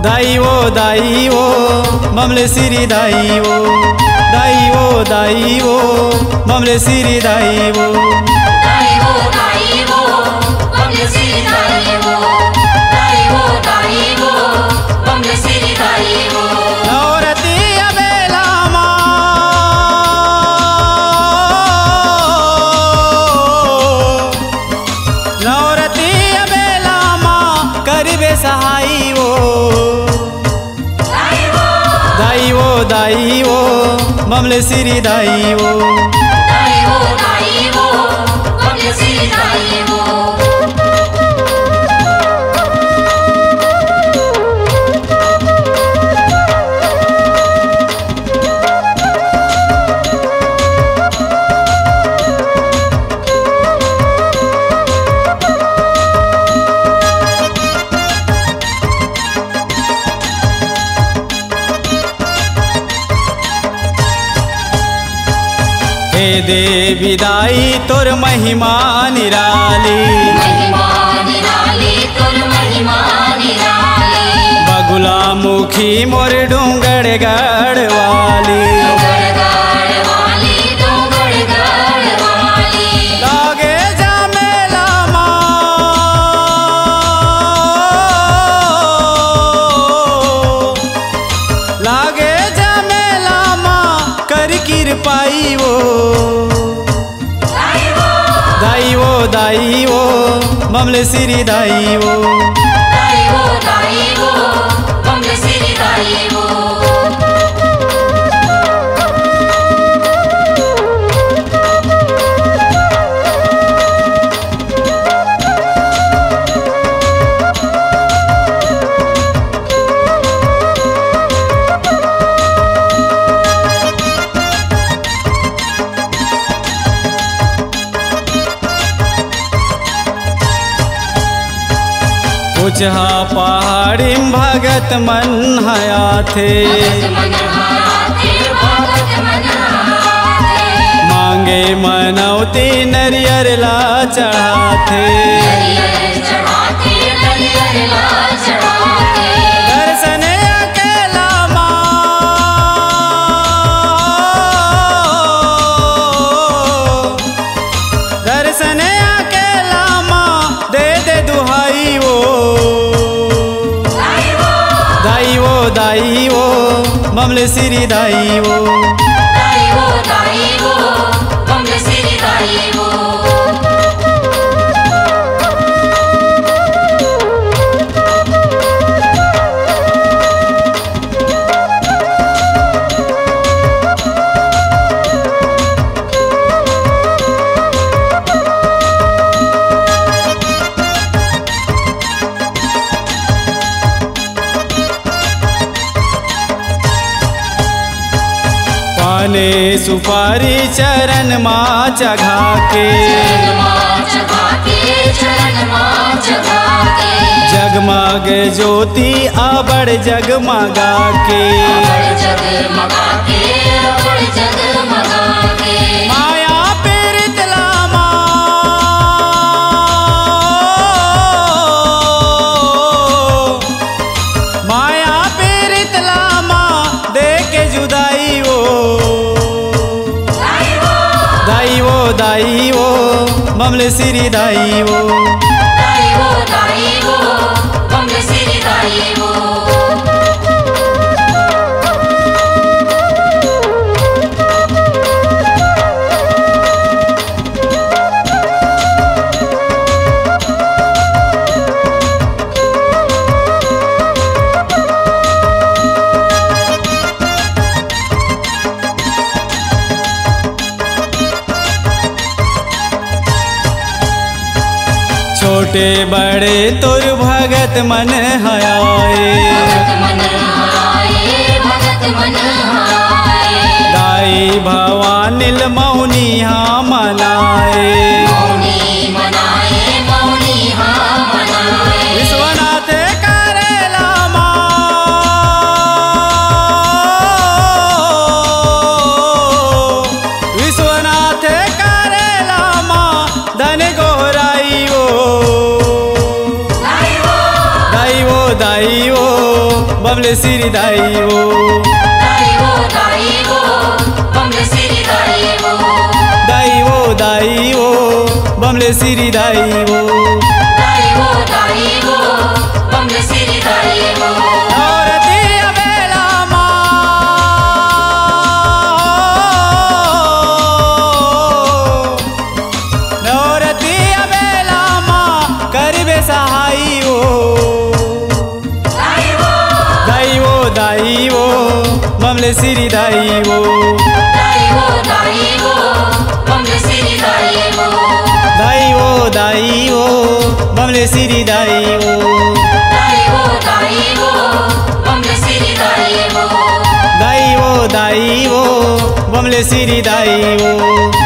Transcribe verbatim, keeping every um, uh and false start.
दाई वो दाई वो ममले सिरी दाई वो दाई वो दाई वो ममले सिरी दाई वो दाई वो दाई वो ममले सिरी दाई वो दाई वो दाई वो ममले सिरी दाई वो नवरती अबेला मा नवरती अबेला मा करीबे सहाई वो दाई वो दाई वो ममले सिरी दाई वो दाई वो दाई वो ममले सिरी दाई वो हे देवी दाई तोर महिमा निराली महिमा निराली तोर महिमा निराली बगुला मुखी मोर डूंगड़ गढ़ वाली डोंगरगढ़ वाली डोंगरगढ़ वाली लागे जामेला माँ लागे जामेला माँ कर कृपाई वो दाई वो दाई वो ममले सिरी दाई वो दाई वो दाई वो ममले सिरी दाई वो उचहा पहाड़ी भगत मन हया थे मांगे मनौती नरियर ला चढ़ाते दर्शन अकेला माँ दर्शन अकेला माँ दे दे दुहाई वो दाई वो दाई वो ममले सिरी दाई वो दाई वो दाई वो ममले सिरी दाई वो पाने सुपारी चरण माँ चढ़ा के जगमग ज्योति आबड़ जगमगा के माया पीड़ित लामा माया पीड़ित लामा दे के जुदाई वो दाई वो दाई वो ममले सिरी दाई वो दाई वो दाई वो ममले सिरी दाई वो छोटे बड़े तुर भगत मन हयाए दाई भवानिल मौनी हाँ मनाए विश्वनाथ करेला माँ विश्वनाथ करेला माँ धन गोराई वो दाई वो बमले श्री दाई वो दाई वो दाई वो बमले श्री दाई वो दाई वो दाई वो बमले श्री दाई वो दाई वो दाई वो बमले श्री दाई वो नवरतिया बेला माँ नवरतिया बेला माँ करिबे सहाई वो दाई वो दाई वो दाई वो बमले श्री दाई वो दाई वो दाई वो बमले श्री दाई वो दाई वो दाई वो बमले श्री दाई वो दाई वो दाई वो बमले श्री दाई वो दाई वो दाई वो बमले श्री दाई वो